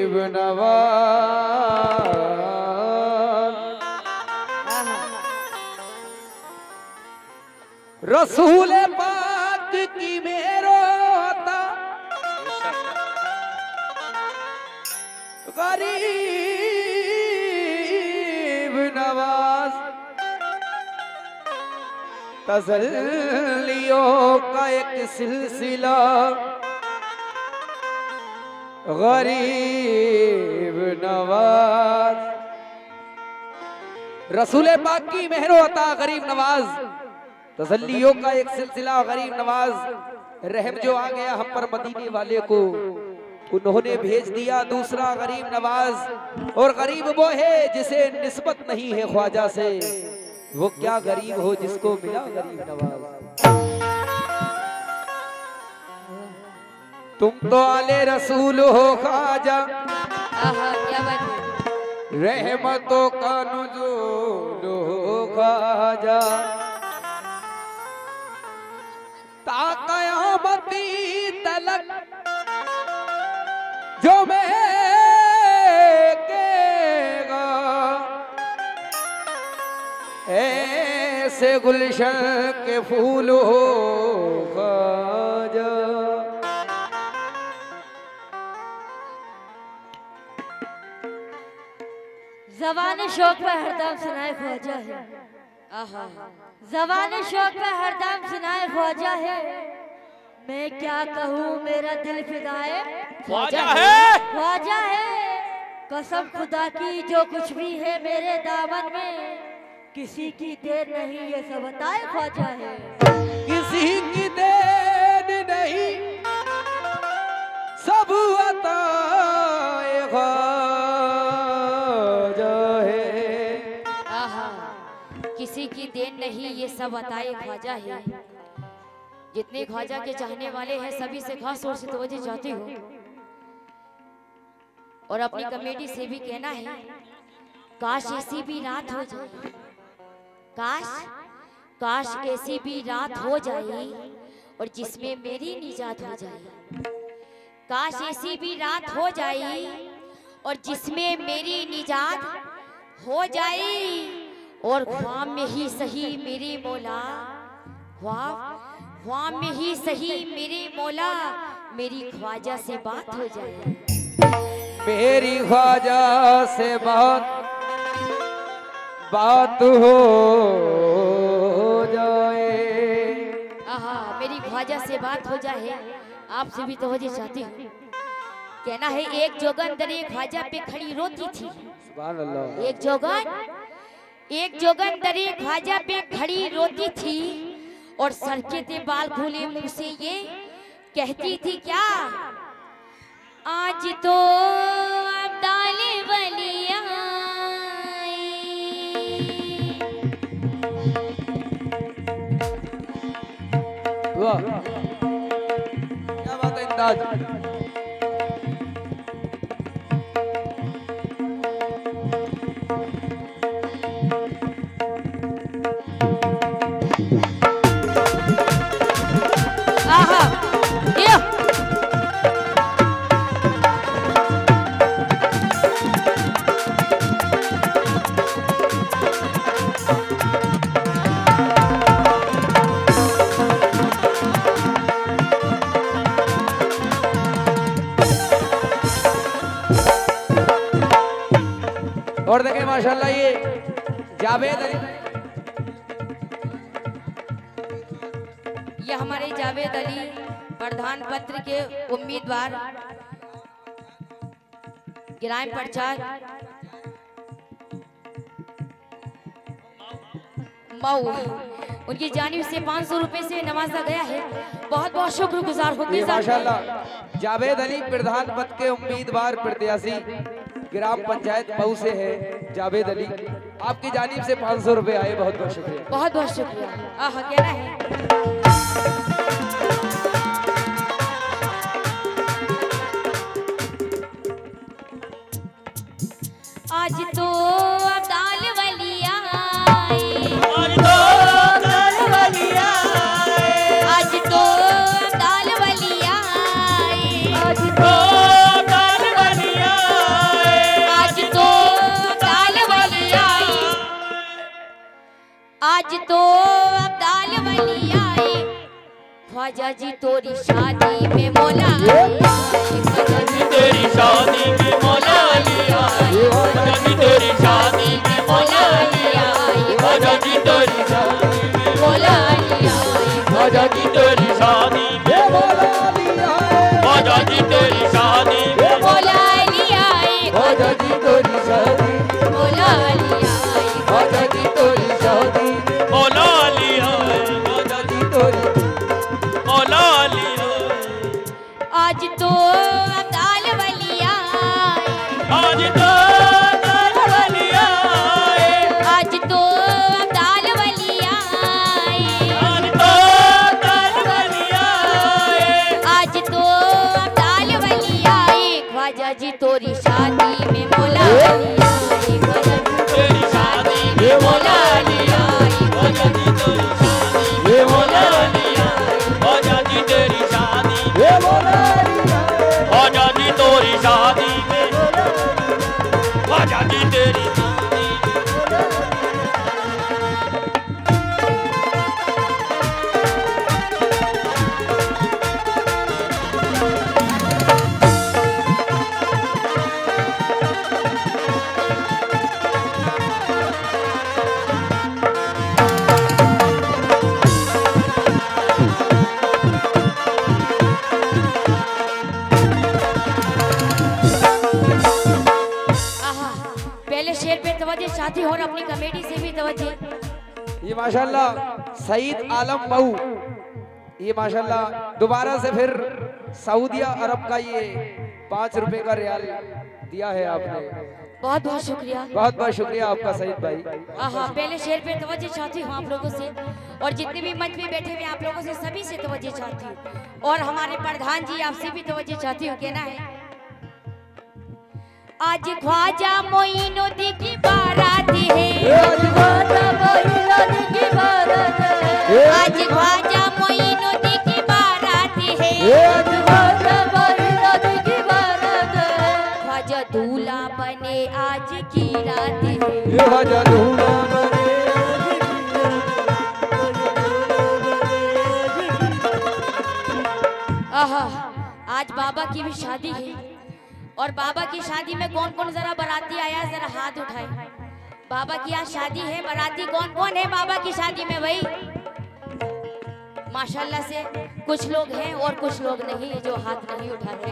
रसूल पाक की मेरो होता गरीब नवाज तसल्लियों का एक सिलसिला गरीब नवाज। रसूल पाक की मेहर होता गरीब नवाज तसल्लियों का एक सिलसिला गरीब नवाज। रहम जो आ गया हम पर मदीने वाले को उन्होंने भेज दिया दूसरा गरीब नवाज। और गरीब वो है जिसे निस्बत नहीं है ख्वाजा से, वो क्या गरीब हो जिसको मिला गरीब नवाज। तुम तो आले रसूल हो ख्वाजा रहमतों का नुज़ूल हो ख्वाजा। ता क़यामती तलक जो महकेगा ऐसे गुलशन के फूल हो ख्वाजा। ज़बान शौक पे हरदम सुनाए ख्वाजा है। ज़बान शौक पे हरदम सुनाए ख्वाजा है। मैं क्या कहूँ मेरा दिल फिदाए ख्वाजा है। ख्वाजा है कसम खुदा की जो कुछ भी है मेरे दामन में किसी की देर नहीं ये सब बताए ख्वाजा है। किसी की देर नहीं सब बताए ख्वाजा है। किसी की देन नहीं ये सब बताए ख्वाजा है। जितने ख्वाजा के चाहने वाले हैं सभी से खास तौर से तवज्जो चाहती हूँ और अपनी कमेटी से भी कहना है काश ऐसी भी रात हो जाए, काश ऐसी भी रात हो जाए और जिसमें मेरी निजात हो जाए। काश ऐसी भी रात हो जाए और जिसमें मेरी निजात हो जाए और ख्वाब में ही सही मेरे मौला ख्वाब में ही सही मेरे मौला मेरी ख्वाजा से बात हो जाए। मेरी ख्वाजा से बात हो जाए। मेरी ख्वाजा से बात हो जाए। आपसे भी तवज्जो चाहती हूँ। कहना है एक जोगन दर एक ख्वाजा पे खड़ी रोती थी। सुभान अल्लाह। एक जोगन दर एक ख्वाजा पे खड़ी रोती थी और सरके थे बाल खोले मुंह से ये कहती थी क्या आज तो अब्दाल वलिया वाह क्या बात है इंदाज। और देखें माशाल्लाह ये जावेद अली, ये हमारे जावेद अली प्रधान पत्र के उम्मीदवार ग्राम प्रचार मऊ उनकी जानिब से 500 रुपए से नवाजा गया है। बहुत बहुत शुक्रगुजार होंगे माशाल्लाह। जावेद अली प्रधान पद के उम्मीदवार प्रत्याशी ग्राम पंचायत मऊ से है जावेद अली। आपकी जानिब से 500 रुपए आए। बहुत बहुत शुक्रिया। बहुत बहुत शुक्रिया। कहना है आज तो अब्दाल वलिया आज तो अब्दाल वलिया आज तो अब्दाल वलिया आज तो अब्दाल वलिया ख्वाजा जी तोरी शादी में मौला ख्वाजा जी तेरी शादी में मौला लिया ख्वाजा जी तेरी शादी में मौला लिया ख्वाजा जी तेरी शादी में मौला लिया ख्वाजा जी तेरी शादी में मौला लिया ख्वाजा जी तेरी शादी में मौला लिया ख्वाजा जी तोरी शादी मौला लिया ख्वाजा जी तोरी शादी मौला लिया ख्वाजा जी तोरी मौला लिया आज तो अब्दाल वलिया आज तो दाल बलिया आज तो अब्दाल वलिया आज तो दाल बलिया आज तो अब्दाल वलिया ख्वाजा जी तोरी शादी में मौला लिया ख्वाजा जी तेरी शादी में मौला लिया ख्वाजा जी तेरी शादी में मौला लिया ख्वाजा जी तेरी शादी मौला लिया ख्वाजा जी तोरी शादी में ख्वाजा जी तेरी शादी आहा, पहले शेर पे तवज्जो चाहती हूँ और अपनी कमेटी से भी तवज्जो। ये माशाल्लाह सईद आलम मऊ, ये माशाल्लाह दोबारा से फिर सऊदिया अरब का ये 5 रुपए का रियाल दिया है आपने। बहुत बहुत शुक्रिया। बहुत बहुत शुक्रिया आपका सईद भाई। आहा, पहले शेर पे तवज्जो चाहती हूँ आप लोगों से और जितने भी मंच में बैठे हुए आप लोगों से सभी से तवज्जो चाहती हूँ और हमारे प्रधान जी आपसे भी तवज्जो चाहती हूँ। कहना है आज ख्वाजा मोइनुद्दीन की बारात है आज ख्वाजा मोइनुद्दीन की बारात है आज ख्वाजा मोइनुद्दीन की बारात है आज ख्वाजा मोइनुद्दीन की बारात है ख्वाजा दूल्हा बने आज की रात है ये ख्वाजा दूल्हा बने आहा, आज बाबा की भी शादी है और बाबा की शादी में कौन कौन जरा बाराती आया जरा हाथ उठाए। बाबा की आज शादी है, बाराती कौन कौन है बाबा की शादी में भाई? माशाल्लाह से कुछ लोग हैं और कुछ लोग नहीं जो हाथ नहीं उठाते।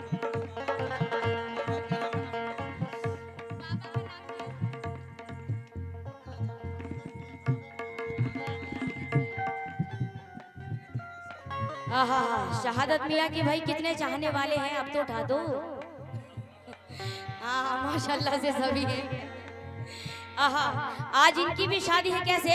आहा, शहादत मियाँ की भाई कितने चाहने वाले हैं, अब तो उठा दो। हाँ माशाल्लाह से सभी हैं। आहा, आज इनकी भी शादी है। कैसे?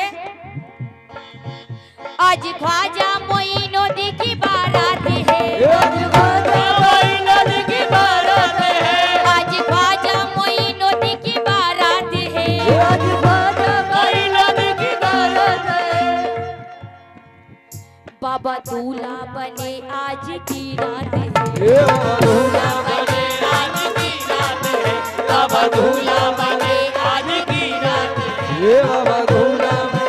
आज ख्वाजा मोइनुद्दीन की बारात है आज ख्वाजा मोइनुद्दीन की बारात है आज ख्वाजा मोइनुद्दीन की बारात है आज ख्वाजा मोइनुद्दीन की बारात बाबा दूल्हा बने आज की रात है ये दूल्हा बने आज की रात है बाबा दूल्हा बने आज की रात है ये बाबा दूल्हा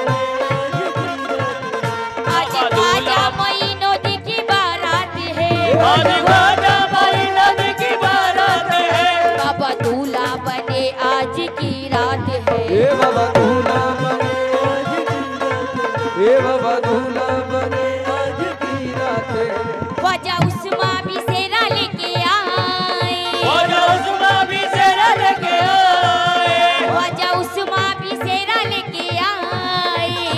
आज ख्वाजा मोइनुद्दीन की बारात है आज ख्वाजा मोइनुद्दीन की बारात है बाबा दूल्हा बने आज की रात है ये बाबा दूल्हा बने ये बाबा दूल्हा बने आज की रात है। ख्वाजा उस्मा भी सेरा लेके आए ख्वाजा उस्मा भी सेरा लेके आए ख्वाजा उस्मा भी सेरा लेके आए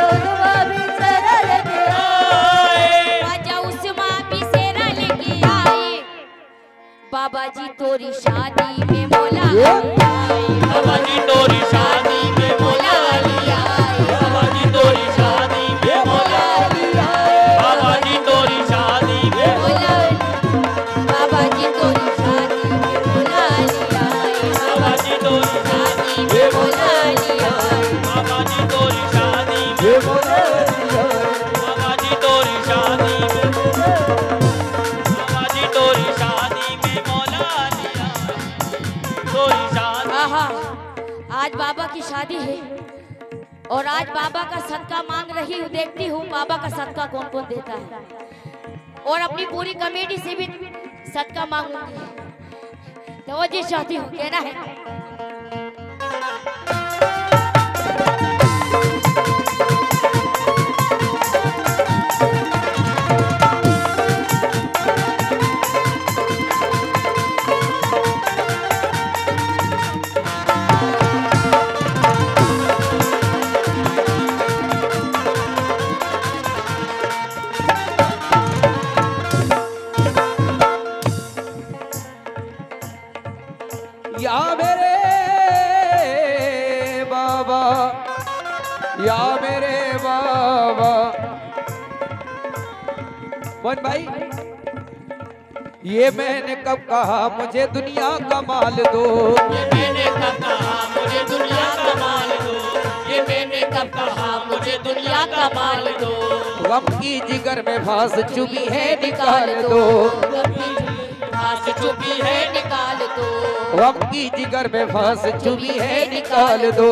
ख्वाजा उस्मा भी सेरा लेके आए बाबा जी तोरी शादी में मौला आए बाबा जी तोरी शादी में मौला लिया बाबा जी तोरी शादी में मौला लिया बाबा जी तोरी शादी में मौला बाबा जी तोरी शादी में मौला लिया बाबा जी तोरी शादी में मौला लिया बाबा जी तोरी शादी में ये मौला लिया बाबा जी तोरी शादी में बाबा जी तोरी शादी में मौला लिया तोरी शादी आहा, आज बाबा की शादी है और आज बाबा का सदका मांग रही हूँ, देखती हूँ बाबा का सदका कौन कौन देता है, और अपनी पूरी कमेटी से भी सदका मांगूंगी। तो वो जी चाहती हूँ, कहना है या मेरे बाबा, या मेरे बाबा। मोहन भाई, ये मैंने कब कहा मुझे दुनिया का माल दो, ये मैंने कब कहा मुझे दुनिया का माल दो, ये मैंने कब कहा मुझे दुनिया का माल दो। गम की जिगर में फांस चुभी है निकाल दो, फांस चुभी है निकाल दो, गम की जिगर में फांस चुभी है निकाल दो,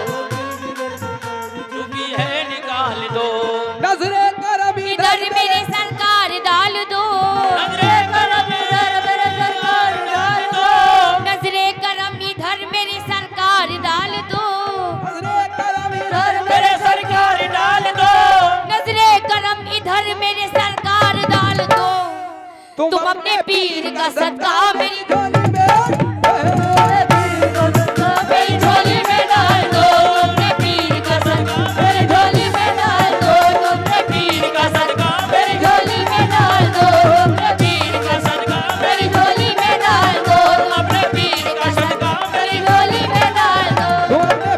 चुभी है निकाल दो। नजरे करम इधर मेरे सरकार डाल दो, नजरे करम इधर मेरे सरकार डाल दो, नजरे करम इधर मेरी सरकार डाल दो, नजरे करम इधर मेरे सरकार डाल दो, नजरे करम इधर मेरे सरकार डाल दो। तुम अपने पीर का सदका मेरी झोली मेरी झोली में डाल दो, अपने पीर का सदका मेरी झोली में डाल दो, अपने पीर का सदका मेरी झोली में डाल दो, अपने पीर का सदका मेरी झोली में डाल दो, अपने पीर का सदका मेरी झोली में डाल दो,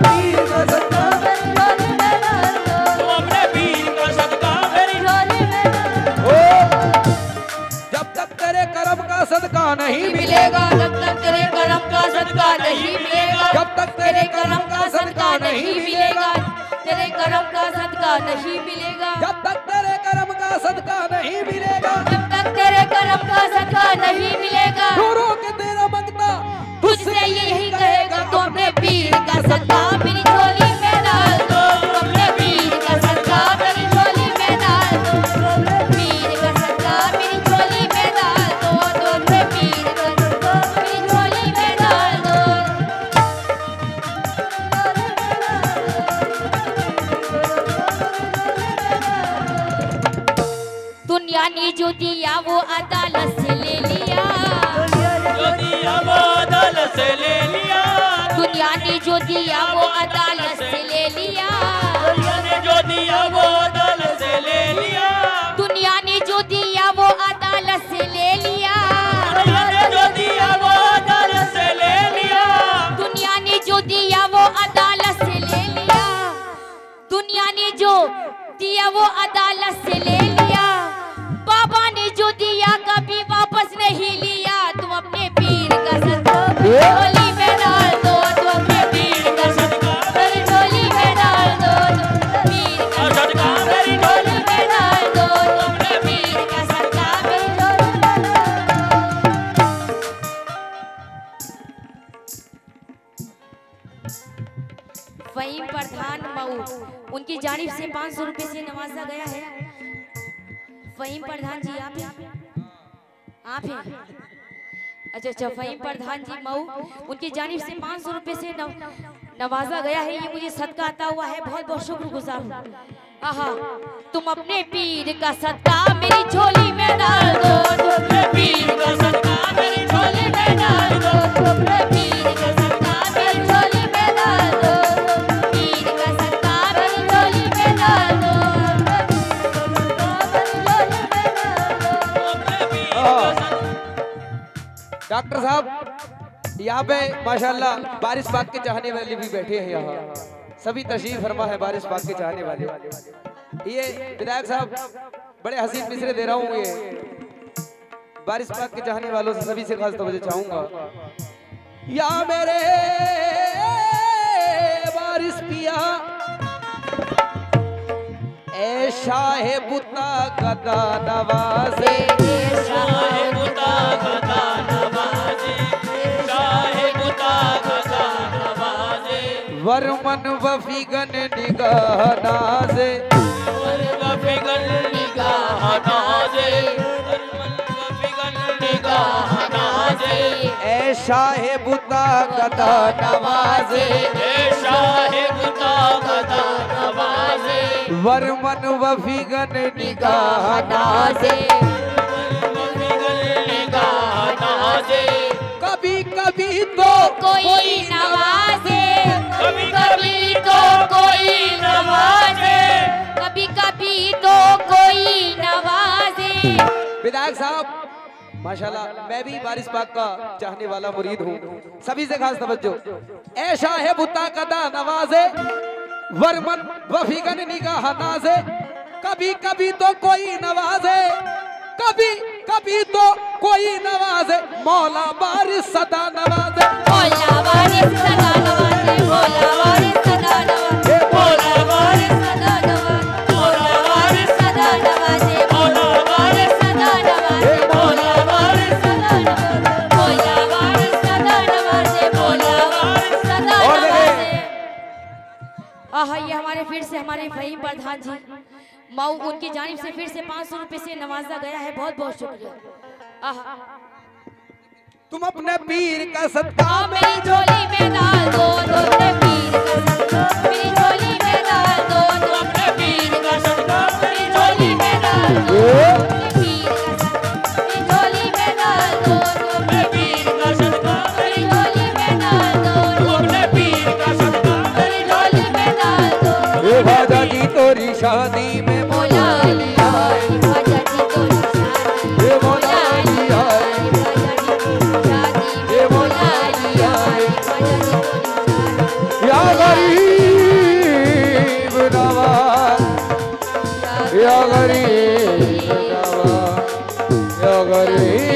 तू अपने पीर का सदका मेरी झोली में डाल दो। जब तक तेरे कर्म का सदका नहीं मिलेगा, जब तक तेरे कर्म का सदका नहीं मिलेगा, जब तक तेरे कर्म का सदका नहीं मिलेगा, तेरे कर्म का सदका नहीं मिलेगा, जब तक तेरे कर्म का सदका नहीं मिलेगा, जब तक तेरे कर्म का सदका नहीं मिलेगा, रो रो के तेरा मंगता तुझसे यही कहेगा तू अपने पीर का सदका मेरी झोली में डाल दो, अपने पीर का सदका मेरी झोली में डाल दो, अपने पीर का सदका मेरी झोली में डाल दो, तो अपने पीर का सदका मेरी झोली में डाल दो। दुनिया ने जो दिया वो अदालत से ले लिया, जो दिया वो अदालत से ले लिया, दुनिया ने जो दिया वो अदालत से ले लिया, दुनिया ने जो दिया वो अदालत से ले लिया, दुनिया ने जो दिया वो अदालत से ले लिया, दुनिया ने जो दिया वो अदालत से ले लिया, दुनिया ने जो दिया वो अदालत से ले लिया, दुनिया ने जो दिया वो अदालत से ले लिया, बाबा ने जो दिया कभी वापस नहीं लिया। तुम अपने पीर का सदका मेरी झोली में डाल दो, तुम अपने पीर का सदका मेरी झोली में डाल दो, तुम पीर का सदका मेरी झोली में डाल दो, अपने पीर का सदका मेरी झोली में डाल दो। फहीम प्रधान मऊ, उनकी जानिब से 500 रुपए से नवाजा गया है। फहीम प्रधान जी आप हैं? आप हैं? अच्छा, फहीम प्रधान जी मऊ, उनकी जानिब से 500 रुपए से नवाजा गया है। ये मुझे सदका आता हुआ है, बहुत बहुत शुक्रगुजार हूँ। आहा, तुम अपने पीर का सदका मेरी झोली में डाल दो, तुम अपने पीर का सदका मेरी झोली में डाल दो, तुम अपने पीर का सदका मेरी झोली में डाल दो, पीर का सदका मेरी झोली में डाल दो, डॉक्टर साहब यहाँ पे माशाल्लाह बारिश पाक के चाहने वाले भी बैठे हैं। यहाँ सभी तशरीफ फरमा है बारिश पाक के चाहने वाले। ये विधायक साहब बड़े हसीन मिसरे दे रहा हूँ। ये बारिश पाक के चाहने वालों से सभी से खास तवज्जो चाहूंगा। या मेरे बारिश पिया ए शाहे बुता गदा नवाजे, शाहे बुता गदा नवाजे, शाहे बुता गदा नवाजे, वरमन वफीगन निगाह नाज़े वफीगन निगाह नाज़े वफीगन निगाह नाज़े ऐ शाहे बुता गदा नवाज़े ए शाहे बुता गदा नवाज़े वरमन वफीगन निगाह नाज़े वफीगन निगाह नाज़े कभी कभी तो कोई नवाजे, कभी कभी तो कोई नवाज़े कभी कभी तो कोई नवाजे। विधायक साहब माशाल्लाह, मैं भी बारिश पाक का चाहने वाला मुरीद हूँ, सभी से खास तवज्जो। ऐशा है बुता कदा नवाजे वरमन वफीगन निगाह नाज़े कभी कभी तो कोई नवाजे कभी कभी तो कोई नवाजे मौला बारिश सदा नवाजे मौला वारिस सदा नवाजे, मौला वारिस सदा नवाजे, मौला वारिस सदा नवाजे, मौला वारिस सदा नवाजे, मौला वारिस सदा नवाजे, मौला वारिस सदा नवाजे, मौला वारिस सदा नवाजे, मौला वारिस सदा नवाजे। आहा, ये हमारे फिर से हमारे फहीम प्रधान जी माऊ उनकी जानिब से फिर से 500 रुपए से नवाजा गया है, बहुत बहुत शुक्रिया। आहा, तुम अपने पीर का सदका मेरी झोली में डाल दो, अपने पीर का सदका मेरी झोली में डाल दो, अपने पीर का सदका मेरी झोली में डाल दो, अपने पीर का सदका मेरी झोली में डाल दो, अपने पीर का सदका मेरी झोली में डाल दो, अपने पीर का सदका मेरी झोली में डाल दो। ए भाजा जी तोरी शादी में मौला अली आए, ख्वाजा जी तोरी शादी, ए मौला अली आए, ख्वाजा जी तोरी शादी, मौला अली आए, ख्वाजा जी तोरी शादी। या गरीब नवाज या गरीब नवाज या गरीब